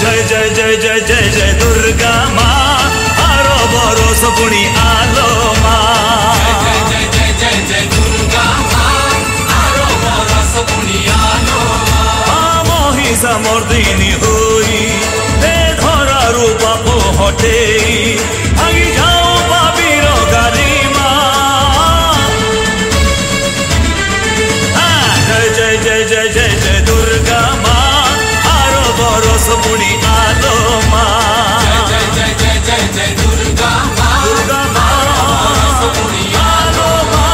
जय जय जय जय जय जय दुर्गा माँ आरो बरस पुणी आलो माँ जय जय जय जय जय दुर्गा माँ आरो बरस पुणी आलो माँ महिषा मर्दिनी होई ए धरा रूपा हटेई भागी जाओ पापीर गारी माँ जय जय जय जय जय जय दुर्गा माँ आरो बरस पुणी आलो माँ जय जय जय जय जय दुर्गा माँ दुर्गा माँ आरो बरस पुणी आलो माँ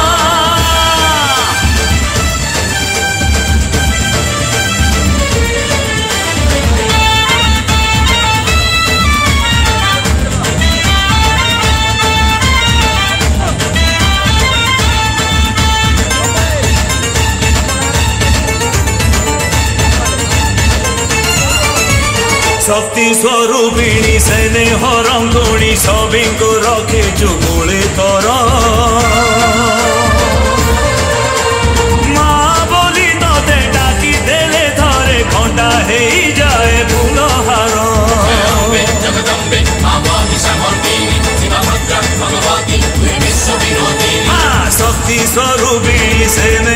शक्ति स्वरूपिणी सेने हरंगुणी सभी को रखे चुमुले तर माँ बोली ते डाकी देले थरे घंटा हे जाए फूलहार जगदम्बे महिषा मर्दिनी शिवा भद्रा भगवती विश्व विनोदिनी शक्ति स्वरूपिणी सेने